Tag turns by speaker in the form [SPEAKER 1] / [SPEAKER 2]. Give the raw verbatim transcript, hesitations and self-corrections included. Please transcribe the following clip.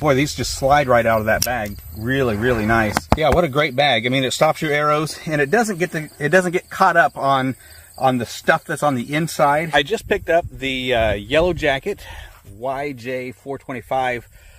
[SPEAKER 1] Boy, these just slide right out of that bag. Really, really nice. Yeah, what a great bag. I mean, it stops your arrows, and it doesn't get the, it doesn't get caught up on on the stuff that's on the inside. I just picked up the uh, Yellow Jacket Y J four twenty-five